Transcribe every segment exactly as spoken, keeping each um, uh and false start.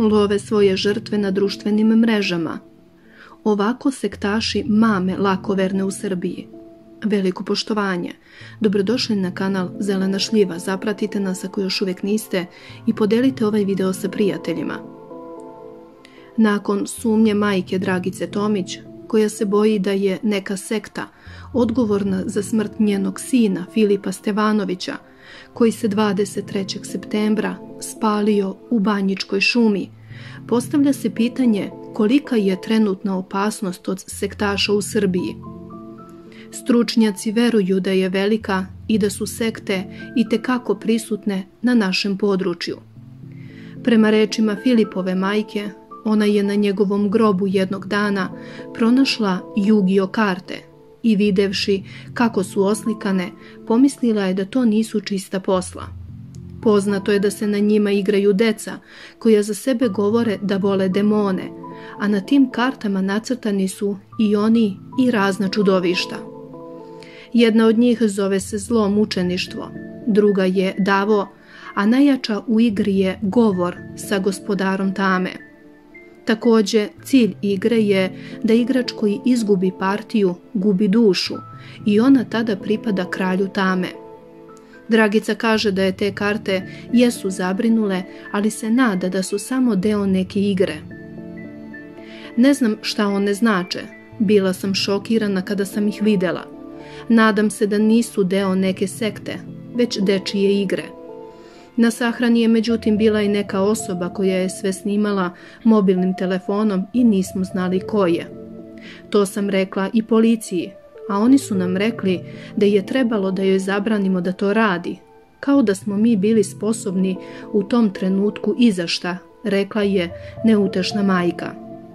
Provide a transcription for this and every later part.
love svoje žrtve na društvenim mrežama. Ovako sektaši mame lakoverne u Srbiji. Veliko poštovanje. Dobrodošli na kanal Zelena šljiva. Zapratite nas ako još uvijek niste i podelite ovaj video sa prijateljima. Nakon sumnje majke Dragice Tomić, koja se boji da je neka sekta odgovorna za smrt njenog sina Filipa Stevanovića, koji se dvadeset trećeg septembra spalio u Banjičkoj šumi, postavlja se pitanje kolika je trenutna opasnost od sektaša u Srbiji. Stručnjaci veruju da je velika i da su sekte itekako prisutne na našem području. Prema rečima Filipove majke, ona je na njegovom grobu jednog dana pronašla Yu-Gi-Oh karte i videvši kako su oslikane, pomislila je da to nisu čista posla. Poznato je da se na njima igraju deca koja za sebe govore da vole demone, a na tim kartama nacrtani su i oni i razna čudovišta. Jedna od njih zove se zlo mučeništvo, druga je Davo, a najjača u igri je govor sa gospodarom tame. Također, cilj igre je da igrač koji izgubi partiju gubi dušu i ona tada pripada kralju tame. Dragica kaže da je te karte jesu zabrinule, ali se nada da su samo deo neke igre. Ne znam šta one znače, bila sam šokirana kada sam ih videla. Nadam se da nisu deo neke sekte, već dečije igre. Na sahrani je međutim bila i neka osoba koja je sve snimala mobilnim telefonom i nismo znali ko je. To sam rekla i policiji, a oni su nam rekli da je trebalo da joj zabranimo da to radi, kao da smo mi bili sposobni u tom trenutku i za šta, rekla je neutešna majka.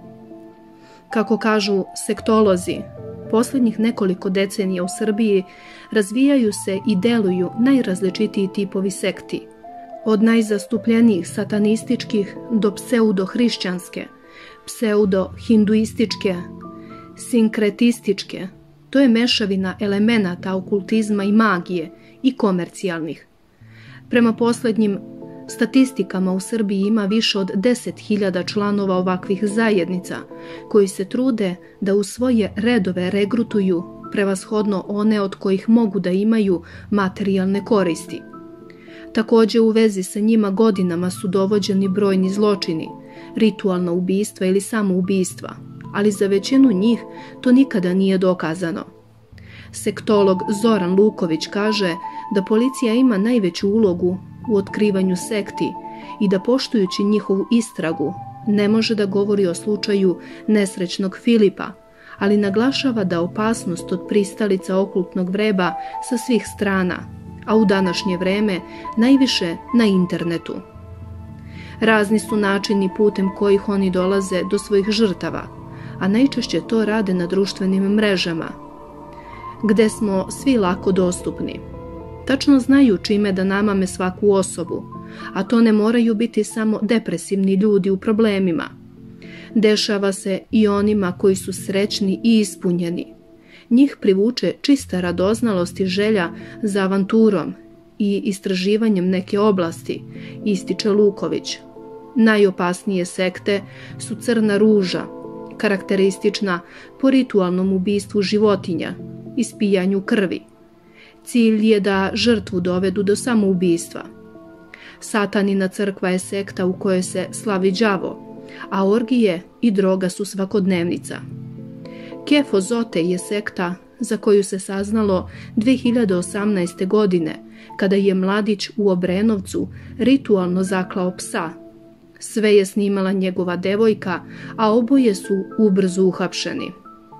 Kako kažu sektolozi, posljednjih nekoliko decenija u Srbiji razvijaju se i deluju najrazličitiji tipovi sekti, od najzastupljenijih satanističkih do pseudo-hrišćanske, pseudo-hinduističke, sinkretističke. To je mešavina elemenata okultizma i magije i komercijalnih. Prema posljednjim statistikama u Srbiji ima više od deset hiljada članova ovakvih zajednica koji se trude da u svoje redove regrutuju prevashodno one od kojih mogu da imaju materijalne koristi. Također u vezi sa njima godinama su dovođeni brojni zločini, ritualna ubistva ili samoubistva, ali za većinu njih to nikada nije dokazano. Sektolog Zoran Luković kaže da policija ima najveću ulogu u otkrivanju sekti i da poštujući njihovu istragu ne može da govori o slučaju nesrećnog Filipa, ali naglašava da opasnost od pristalica okultnog vreba sa svih strana, a u današnje vreme najviše na internetu. Razni su načini putem kojih oni dolaze do svojih žrtava, a najčešće to rade na društvenim mrežama, gde smo svi lako dostupni. Tačno znaju čime da namame svaku osobu, a to ne moraju biti samo depresivni ljudi u problemima. Dešava se i onima koji su srećni i ispunjeni. Njih privuče čista radoznalost i želja za avanturom i istraživanjem neke oblasti, ističe Luković. Najopasnije sekte su Crna ruža, karakteristična po ritualnom ubistvu životinja, ispijanju krvi. Cilj je da žrtvu dovedu do samoubistva. Satanina crkva je sekta u kojoj se slavi đavo, a orgije i droga su svakodnevnica. Kefo Zote je sekta za koju se saznalo dve hiljade osamnaeste. godine, kada je mladić u Obrenovcu ritualno zaklao psa. Sve je snimala njegova devojka, a oboje su ubrzo uhapšeni.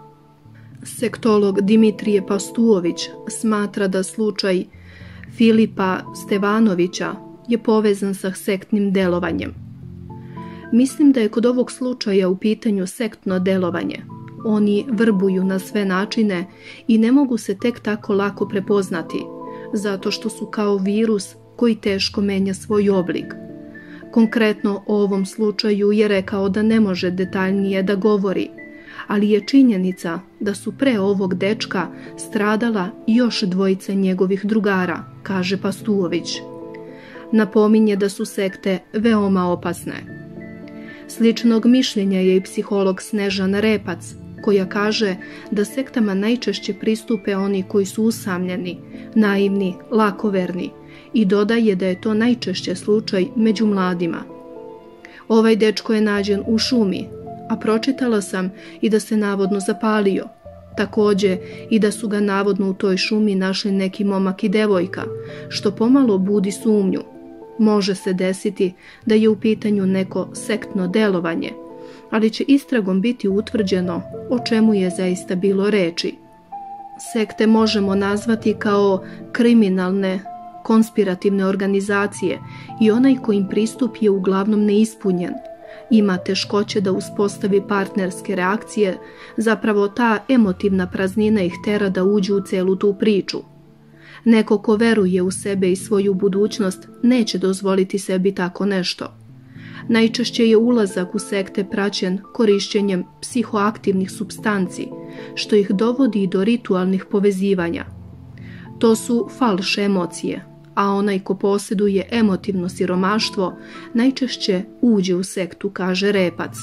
Sektolog Dimitrije Pastuović smatra da slučaj Filipa Stevanovića je povezan sa sektnim delovanjem. Mislim da je kod ovog slučaja u pitanju sektno delovanje. Oni vrbuju na sve načine i ne mogu se tek tako lako prepoznati, zato što su kao virus koji teško menja svoj oblik. Konkretno o ovom slučaju je rekao da ne može detaljnije da govori, ali je činjenica da su pre ovog dečka stradala još dvojica njegovih drugara, kaže Pastuović. Napominje da su sekte veoma opasne. Sličnog mišljenja je i psiholog Snežana Repac, koja kaže da sektama najčešće pristupe oni koji su usamljeni, naivni, lakoverni i dodaje da je to najčešće slučaj među mladima. Ovaj dečko je nađen u šumi, a pročitala sam i da se navodno zapalio. Takođe i da su ga navodno u toj šumi našli neki momak i devojka, što pomalo budi sumnju. Može se desiti da je u pitanju neko sektno delovanje, ali će istragom biti utvrđeno o čemu je zaista bilo reči. Sekte možemo nazvati kao kriminalne, konspirativne organizacije i onaj kojim pristup je uglavnom neispunjen. Ima teškoće da uspostavi partnerske reakcije, zapravo ta emotivna praznina ih tera da uđu u celu tu priču. Neko ko veruje u sebe i svoju budućnost neće dozvoliti sebi tako nešto. Najčešće je ulazak u sekte praćen korišćenjem psihoaktivnih supstanci, što ih dovodi do ritualnih povezivanja. To su falš emocije, a onaj ko posjeduje emotivno siromaštvo najčešće uđe u sektu, kaže Repac.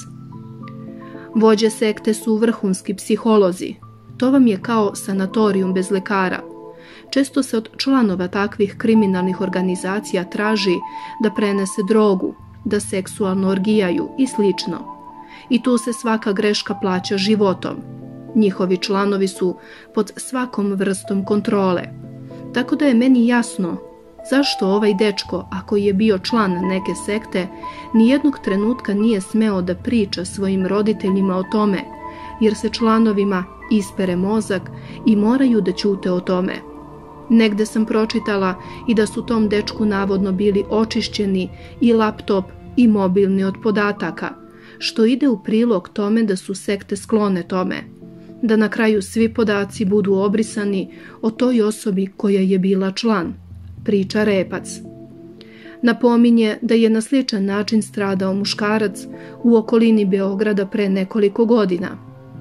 Vođe sekte su vrhunski psiholozi. To vam je kao sanatorijum bez lekara. Često se od članova takvih kriminalnih organizacija traži da prenese drogu, da seksualno orgijaju i slično. I tu se svaka greška plaća životom. Njihovi članovi su pod svakom vrstom kontrole. Tako da je meni jasno zašto ovaj dečko, ako je bio član neke sekte, nijednog trenutka nije smeo da priča svojim roditeljima o tome, jer se članovima ispere mozak i moraju da ćute o tome. Negde sam pročitala i da su tom dečku navodno bili očišćeni i laptop i mobilni od podataka, što ide u prilog tome da su sekte sklone tome, da na kraju svi podaci budu obrisani o toj osobi koja je bila član, priča Repac. Napominje da je na sličan način stradao muškarac u okolini Beograda pre nekoliko godina.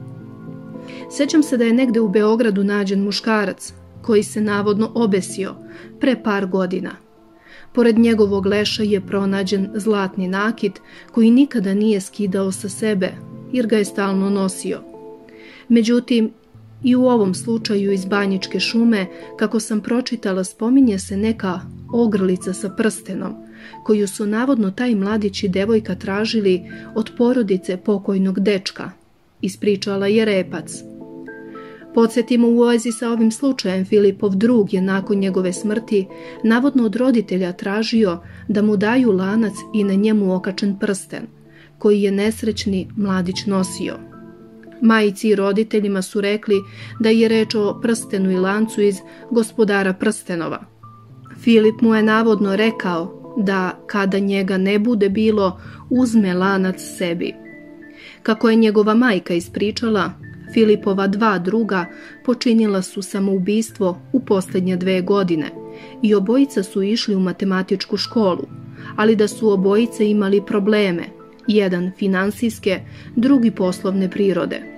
Sećam se da je negde u Beogradu nađen muškarac koji se navodno obesio pre par godina. Pored njegovog leša je pronađen zlatni nakit koji nikada nije skidao sa sebe jer ga je stalno nosio. Međutim, i u ovom slučaju iz Banjičke šume, kako sam pročitala, spominje se neka ogrlica sa prstenom, koju su navodno taj mladić i devojka tražili od porodice pokojnog dečka, ispričala je Repac. Podsjetimo, u vezi sa ovim slučajem Filipov drug je nakon njegove smrti navodno od roditelja tražio da mu daju lanac i na njemu okačen prsten, koji je nesrećni mladić nosio. Majici i roditeljima su rekli da je reč o prstenu i lancu iz Gospodara prstenova. Filip mu je navodno rekao da kada njega ne bude bilo, uzme lanac sebi. Kako je njegova majka ispričala, Filipova dva druga počinila su samoubistvo u posljednje dve godine i obojica su išli u matematičku školu, ali da su obojice imali probleme, jedan finansijske, drugi poslovne prirode.